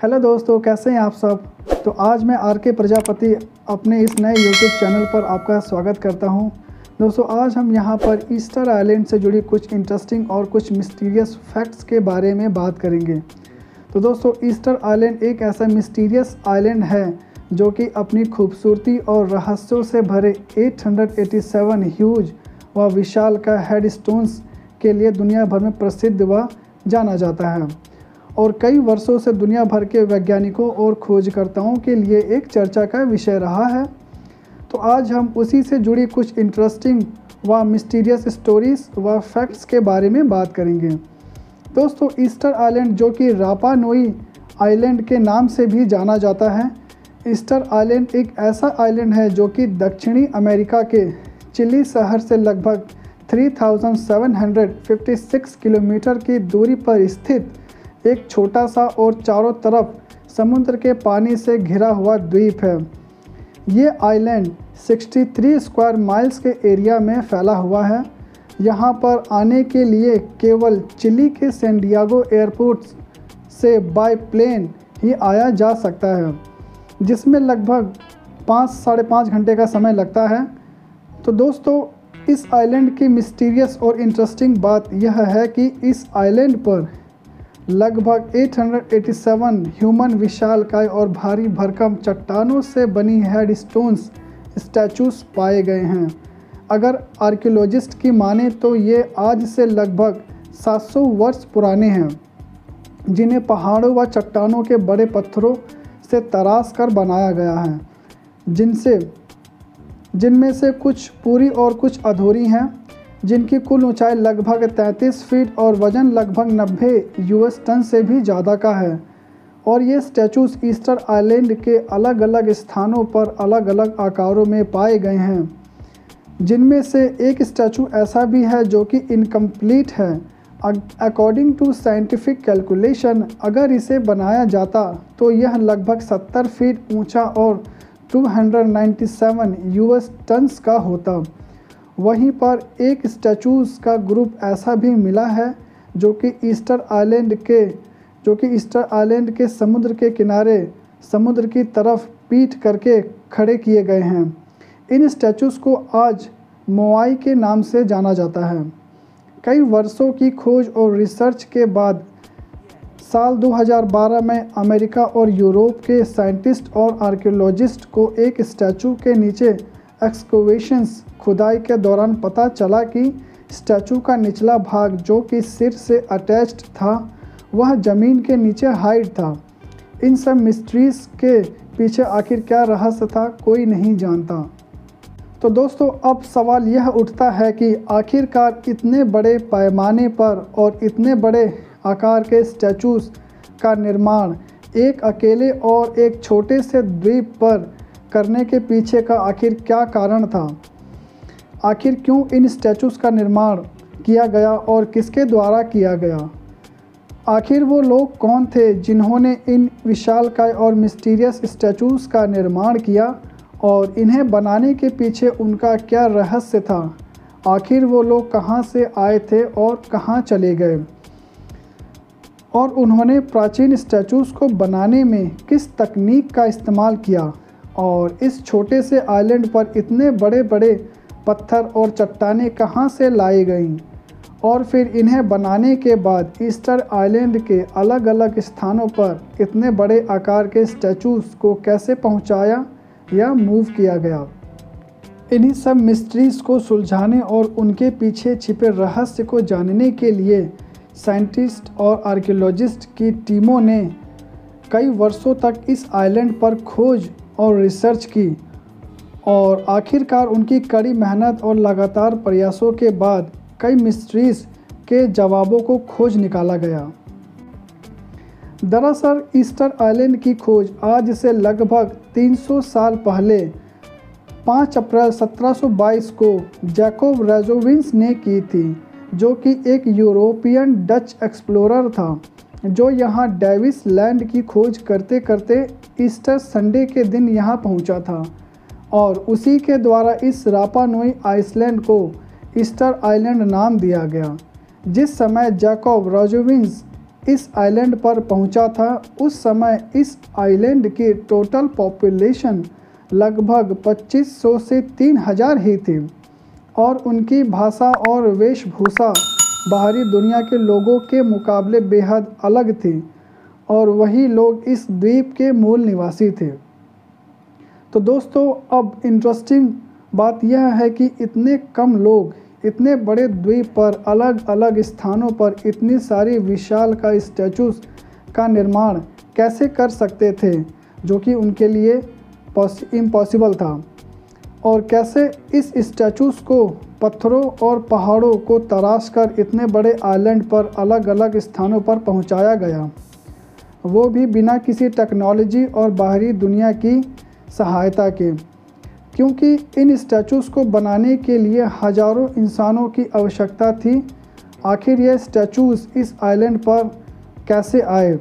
Hello दोस्तों, कैसे हैं आप सब। तो आज मैं आर के प्रजापति अपने इस नए यूट्यूब चैनल पर आपका स्वागत करता हूं। दोस्तों, आज हम यहां पर ईस्टर आइलैंड से जुड़ी कुछ इंटरेस्टिंग और कुछ मिस्टीरियस फैक्ट्स के बारे में बात करेंगे। तो दोस्तों, ईस्टर आइलैंड एक ऐसा मिस्टीरियस आइलैंड है जो कि अपनी खूबसूरती और रहस्यों से भरे 887 ह्यूज व विशाल का हेडस्टोन्स के लिए दुनिया भर में प्रसिद्ध व जाना जाता है और कई वर्षों से दुनिया भर के वैज्ञानिकों और खोजकर्ताओं के लिए एक चर्चा का विषय रहा है। तो आज हम उसी से जुड़ी कुछ इंटरेस्टिंग व मिस्टीरियस स्टोरीज व फैक्ट्स के बारे में बात करेंगे। दोस्तों, ईस्टर आइलैंड जो कि रापा नुई आइलैंड के नाम से भी जाना जाता है। ईस्टर आइलैंड एक ऐसा आइलैंड है जो कि दक्षिणी अमेरिका के चिली शहर से लगभग 3756 किलोमीटर की दूरी पर स्थित एक छोटा सा और चारों तरफ समुद्र के पानी से घिरा हुआ द्वीप है। ये आइलैंड 63 स्क्वायर माइल्स के एरिया में फैला हुआ है। यहाँ पर आने के लिए केवल चिली के सैन डिएगो एयरपोर्ट से बाय प्लेन ही आया जा सकता है, जिसमें लगभग 5 - 5.5 घंटे का समय लगता है। तो दोस्तों, इस आइलैंड की मिस्टीरियस और इंटरेस्टिंग बात यह है कि इस आइलैंड पर लगभग 887 ह्यूमन विशालकाय और भारी भरकम चट्टानों से बनी हेडस्टोन्स स्टैचूज पाए गए हैं। अगर आर्कियोलॉजिस्ट की माने तो ये आज से लगभग 700 वर्ष पुराने हैं, जिन्हें पहाड़ों व चट्टानों के बड़े पत्थरों से तराश कर बनाया गया है, जिनमें से कुछ पूरी और कुछ अधूरी हैं, जिनकी कुल ऊंचाई लगभग 33 फीट और वज़न लगभग 90 US टन से भी ज़्यादा का है। और ये स्टैचूज ईस्टर आइलैंड के अलग अलग स्थानों पर अलग अलग आकारों में पाए गए हैं, जिनमें से एक स्टैचू ऐसा भी है जो कि इनकम्प्लीट है। अकॉर्डिंग टू साइंटिफिक कैलकुलेशन, अगर इसे बनाया जाता तो यह लगभग 70 फीट ऊंचा और 297 US टन्स का होता। वहीं पर एक स्टैचूज़ का ग्रुप ऐसा भी मिला है जो कि ईस्टर आइलैंड के समुद्र के किनारे समुद्र की तरफ पीठ करके खड़े किए गए हैं। इन स्टैचूज़ को आज मोआई के नाम से जाना जाता है। कई वर्षों की खोज और रिसर्च के बाद साल 2012 में अमेरिका और यूरोप के साइंटिस्ट और आर्कियोलॉजिस्ट को एक स्टैचू के नीचे एक्सकवेशंस खुदाई के दौरान पता चला कि स्टैचू का निचला भाग जो कि सिर से अटैच्ड था, वह ज़मीन के नीचे हाइड था। इन सब मिस्ट्रीज़ के पीछे आखिर क्या रहस्य था, कोई नहीं जानता। तो दोस्तों, अब सवाल यह उठता है कि आखिरकार इतने बड़े पैमाने पर और इतने बड़े आकार के स्टैचूज़ का निर्माण एक अकेले और एक छोटे से द्वीप पर करने के पीछे का आखिर क्या कारण था। आखिर क्यों इन स्टैचूज़ का निर्माण किया गया और किसके द्वारा किया गया। आखिर वो लोग कौन थे जिन्होंने इन विशालकाय और मिस्टीरियस स्टैचूज़ का निर्माण किया और इन्हें बनाने के पीछे उनका क्या रहस्य था। आखिर वो लोग कहाँ से आए थे और कहाँ चले गए, और उन्होंने प्राचीन स्टैचूज़ को बनाने में किस तकनीक का इस्तेमाल किया, और इस छोटे से आइलैंड पर इतने बड़े बड़े पत्थर और चट्टानें कहाँ से लाई गईं, और फिर इन्हें बनाने के बाद ईस्टर आइलैंड के अलग अलग स्थानों पर इतने बड़े आकार के स्टैचूज़ को कैसे पहुँचाया या मूव किया गया। इन्हीं सब मिस्ट्रीज़ को सुलझाने और उनके पीछे छिपे रहस्य को जानने के लिए साइंटिस्ट और आर्कियोलॉजिस्ट की टीमों ने कई वर्षों तक इस आइलैंड पर खोज और रिसर्च की, और आखिरकार उनकी कड़ी मेहनत और लगातार प्रयासों के बाद कई मिस्ट्रीज़ के जवाबों को खोज निकाला गया। दरअसल ईस्टर आइलैंड की खोज आज से लगभग 300 साल पहले 5 अप्रैल 1722 को जैकोब राजोविंस ने की थी, जो कि एक यूरोपियन डच एक्सप्लोरर था जो यहाँ डेविस लैंड की खोज करते करते ईस्टर संडे के दिन यहाँ पहुँचा था, और उसी के द्वारा इस रापा नुई आइलैंड को ईस्टर आइलैंड नाम दिया गया। जिस समय जैकोब राजोविंस इस आइलैंड पर पहुंचा था, उस समय इस आइलैंड की टोटल पॉपुलेशन लगभग 2500 से 3000 ही थी और उनकी भाषा और वेशभूषा बाहरी दुनिया के लोगों के मुकाबले बेहद अलग थी और वही लोग इस द्वीप के मूल निवासी थे। तो दोस्तों, अब इंटरेस्टिंग बात यह है कि इतने कम लोग इतने बड़े द्वीप पर अलग अलग स्थानों पर इतनी सारी विशाल का स्टैचूज़ का निर्माण कैसे कर सकते थे, जो कि उनके लिए इम्पॉसिबल था, और कैसे इस स्टैचूज़ को पत्थरों और पहाड़ों को तराश कर इतने बड़े आइलैंड पर अलग अलग स्थानों पर पहुंचाया गया, वो भी बिना किसी टेक्नोलॉजी और बाहरी दुनिया की सहायता के, क्योंकि इन स्टैचूज़ को बनाने के लिए हज़ारों इंसानों की आवश्यकता थी। आखिर ये स्टैचूज़ इस आइलैंड पर कैसे आए,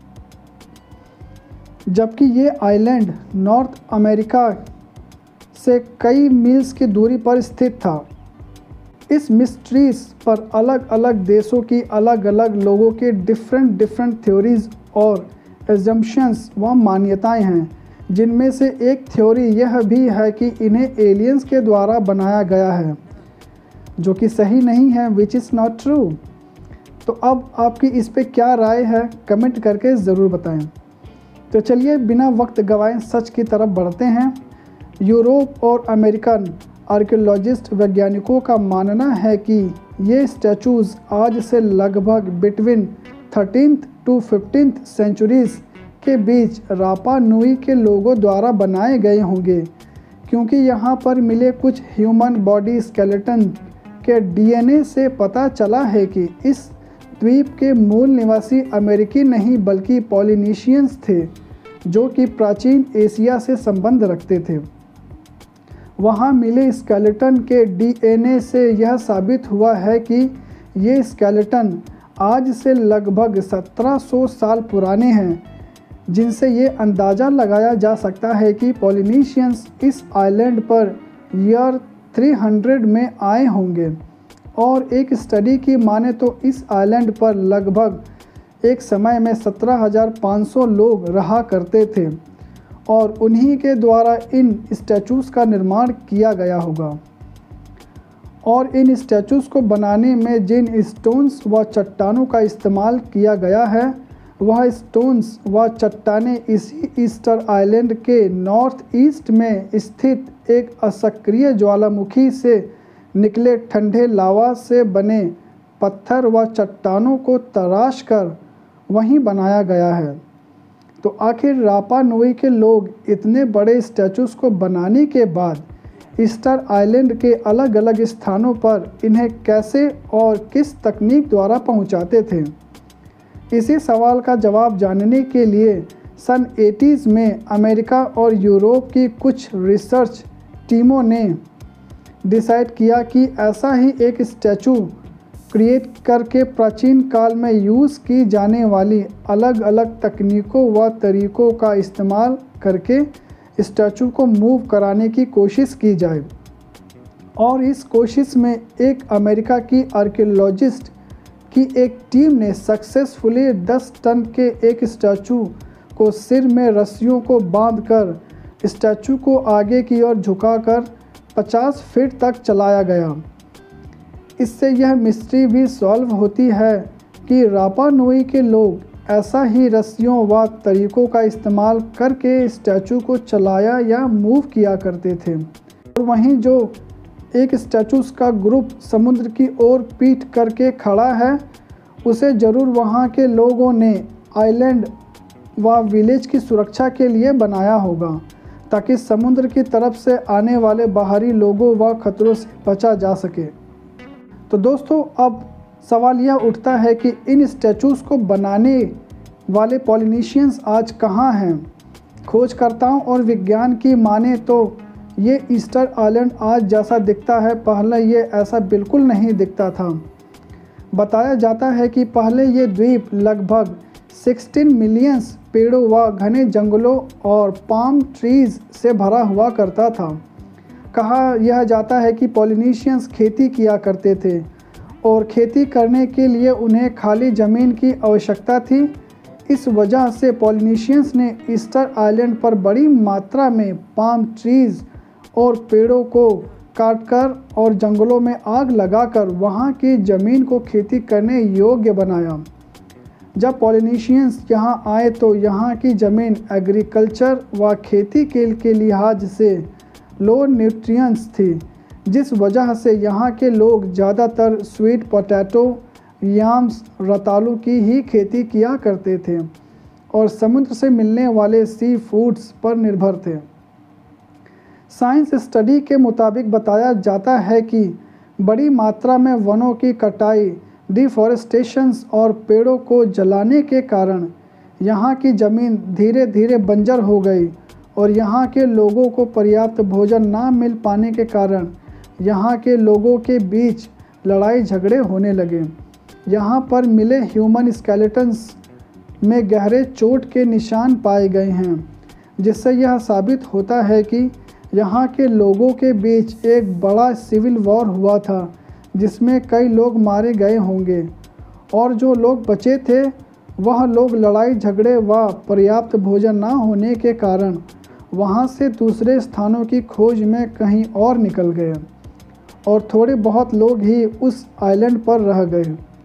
जबकि ये आइलैंड नॉर्थ अमेरिका से कई मील्स की दूरी पर स्थित था। इस मिस्ट्रीज पर अलग अलग देशों की अलग अलग लोगों के डिफरेंट थ्योरीज और एजम्पशंस व मान्यताएं हैं, जिनमें से एक थ्योरी यह भी है कि इन्हें एलियंस के द्वारा बनाया गया है, जो कि सही नहीं है, विच इज़ नॉट ट्रू। तो अब आपकी इस पे क्या राय है, कमेंट करके ज़रूर बताएं। तो चलिए बिना वक्त गवाए सच की तरफ बढ़ते हैं। यूरोप और अमेरिकन आर्कियोलॉजिस्ट वैज्ञानिकों का मानना है कि ये स्टैचूज़ आज से लगभग between 13th to 15th centuries के बीच रापा नुई के लोगों द्वारा बनाए गए होंगे, क्योंकि यहाँ पर मिले कुछ ह्यूमन बॉडी स्केलेटन के डीएनए से पता चला है कि इस द्वीप के मूल निवासी अमेरिकी नहीं बल्कि पॉलिनेशियंस थे, जो कि प्राचीन एशिया से संबंध रखते थे। वहाँ मिले स्केलेटन के डीएनए से यह साबित हुआ है कि ये स्केलेटन आज से लगभग 1700 साल पुराने हैं, जिनसे ये अंदाज़ा लगाया जा सकता है कि पॉलिनेशियंस इस आइलैंड पर ईयर 300 में आए होंगे। और एक स्टडी की माने तो इस आइलैंड पर लगभग एक समय में 17,500 लोग रहा करते थे और उन्हीं के द्वारा इन स्टैचूज़ का निर्माण किया गया होगा। और इन स्टैचूज़ को बनाने में जिन स्टोन्स व चट्टानों का इस्तेमाल किया गया है, वह स्टोन्स व चट्टानें इसी ईस्टर आइलैंड के नॉर्थ ईस्ट में स्थित एक असक्रिय ज्वालामुखी से निकले ठंडे लावा से बने पत्थर व चट्टानों को तराश कर वहीं बनाया गया है। तो आखिर रापा नुई के लोग इतने बड़े स्टैचूज़ को बनाने के बाद ईस्टर आइलैंड के अलग अलग स्थानों पर इन्हें कैसे और किस तकनीक द्वारा पहुंचाते थे? इसी सवाल का जवाब जानने के लिए सन 80s में अमेरिका और यूरोप की कुछ रिसर्च टीमों ने डिसाइड किया कि ऐसा ही एक स्टैचू क्रिएट करके प्राचीन काल में यूज़ की जाने वाली अलग अलग तकनीकों व तरीक़ों का इस्तेमाल करके स्टैचू को मूव कराने की कोशिश की जाए। और इस कोशिश में एक अमेरिका की आर्कियोलॉजिस्ट की एक टीम ने सक्सेसफुली 10 टन के एक स्टैचू को सिर में रस्सियों को बांधकर स्टैचू को आगे की ओर झुकाकर 50 फीट तक चलाया गया। इससे यह मिस्ट्री भी सॉल्व होती है कि रापा नुई के लोग ऐसा ही रस्सियों व तरीक़ों का इस्तेमाल करके स्टैचू को चलाया या मूव किया करते थे। और वहीं जो एक स्टैचूज़ का ग्रुप समुद्र की ओर पीठ करके खड़ा है, उसे ज़रूर वहाँ के लोगों ने आइलैंड व विलेज की सुरक्षा के लिए बनाया होगा, ताकि समुद्र की तरफ से आने वाले बाहरी लोगों व खतरों से बचा जा सके। तो दोस्तों, अब सवाल यह उठता है कि इन स्टैचूज़ को बनाने वाले पॉलिनेशियंस आज कहाँ हैं? खोजकर्ताओं और विज्ञान की माने तो ये ईस्टर आइलैंड आज जैसा दिखता है, पहले ये ऐसा बिल्कुल नहीं दिखता था। बताया जाता है कि पहले ये द्वीप लगभग 16 मिलियन पेड़ों व घने जंगलों और पाम ट्रीज़ से भरा हुआ करता था। कहा यह जाता है कि पॉलिनेशियंस खेती किया करते थे और खेती करने के लिए उन्हें खाली ज़मीन की आवश्यकता थी। इस वजह से पॉलिनेशियंस ने ईस्टर आइलैंड पर बड़ी मात्रा में पाम ट्रीज़ और पेड़ों को काटकर और जंगलों में आग लगाकर वहाँ की ज़मीन को खेती करने योग्य बनाया। जब पॉलिनेशियंस यहाँ आए तो यहाँ की ज़मीन एग्रीकल्चर व खेती के लिहाज से लो न्यूट्रिएंट्स थी, जिस वजह से यहाँ के लोग ज़्यादातर स्वीट पोटैटो, याम्स, रतालू की ही खेती किया करते थे और समुद्र से मिलने वाले सी फूड्स पर निर्भर थे। साइंस स्टडी के मुताबिक बताया जाता है कि बड़ी मात्रा में वनों की कटाई, डिफॉरेस्टेशंस और पेड़ों को जलाने के कारण यहाँ की ज़मीन धीरे धीरे बंजर हो गई और यहाँ के लोगों को पर्याप्त भोजन ना मिल पाने के कारण यहाँ के लोगों के बीच लड़ाई झगड़े होने लगे। यहाँ पर मिले ह्यूमन स्केलेटन्स में गहरे चोट के निशान पाए गए हैं, जिससे यह साबित होता है कि यहाँ के लोगों के बीच एक बड़ा सिविल वॉर हुआ था जिसमें कई लोग मारे गए होंगे और जो लोग बचे थे वह लोग लड़ाई झगड़े व पर्याप्त भोजन ना होने के कारण वहाँ से दूसरे स्थानों की खोज में कहीं और निकल गए और थोड़े बहुत लोग ही उस आइलैंड पर रह गए।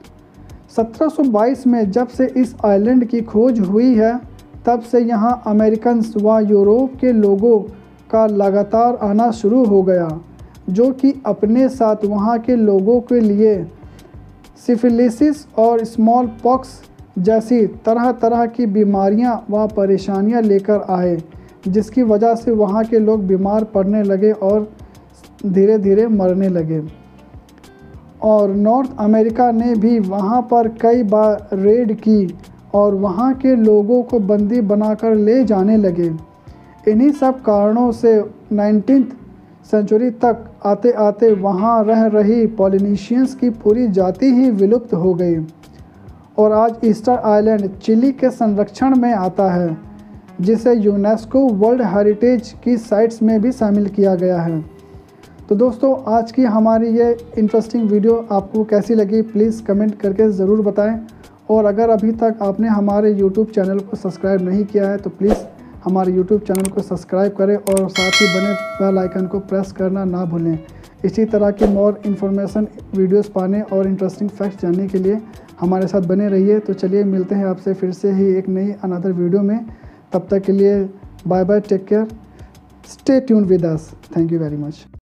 1722 में जब से इस आइलैंड की खोज हुई है, तब से यहाँ अमेरिकन्स व यूरोप के लोगों का लगातार आना शुरू हो गया, जो कि अपने साथ वहाँ के लोगों के लिए सिफिलिसिस और स्मॉल पॉक्स जैसी तरह तरह की बीमारियाँ व परेशानियाँ लेकर आए, जिसकी वजह से वहाँ के लोग बीमार पड़ने लगे और धीरे धीरे मरने लगे। और नॉर्थ अमेरिका ने भी वहाँ पर कई बार रेड की और वहाँ के लोगों को बंदी बनाकर ले जाने लगे। इन्हीं सब कारणों से 19th सेंचुरी तक आते आते वहाँ रह रही पॉलिनेशियंस की पूरी जाति ही विलुप्त हो गई और आज ईस्टर आइलैंड चिली के संरक्षण में आता है, जिसे यूनेस्को वर्ल्ड हेरिटेज की साइट्स में भी शामिल किया गया है। तो दोस्तों, आज की हमारी ये इंटरेस्टिंग वीडियो आपको कैसी लगी प्लीज़ कमेंट करके ज़रूर बताएं और अगर अभी तक आपने हमारे YouTube चैनल को सब्सक्राइब नहीं किया है तो प्लीज़ हमारे YouTube चैनल को सब्सक्राइब करें और साथ ही बने बेल आइकन को प्रेस करना ना भूलें। इसी तरह की मोर इन्फॉर्मेशन वीडियोस पाने और इंटरेस्टिंग फैक्ट्स जानने के लिए हमारे साथ बने रहिए। तो चलिए मिलते हैं आपसे फिर से ही एक नई अनदर वीडियो में। तब तक के लिए bye bye, take care, stay tuned with us. Thank you very much.